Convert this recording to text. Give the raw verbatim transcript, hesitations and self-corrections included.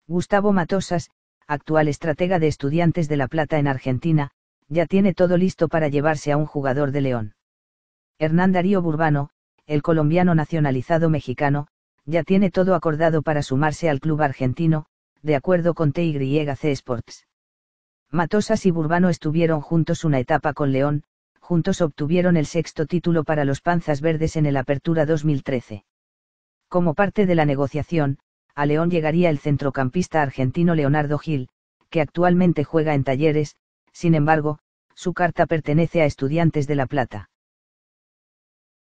Gustavo Matosas, actual estratega de Estudiantes de La Plata en Argentina, ya tiene todo listo para llevarse a un jugador de León. Hernán Darío Burbano, el colombiano nacionalizado mexicano, ya tiene todo acordado para sumarse al club argentino, de acuerdo con T Y C Sports. Matosas y Burbano estuvieron juntos una etapa con León, juntos obtuvieron el sexto título para los Panzas Verdes en el Apertura dos mil trece. Como parte de la negociación, a León llegaría el centrocampista argentino Leonardo Gil, que actualmente juega en Talleres, sin embargo, su carta pertenece a Estudiantes de La Plata.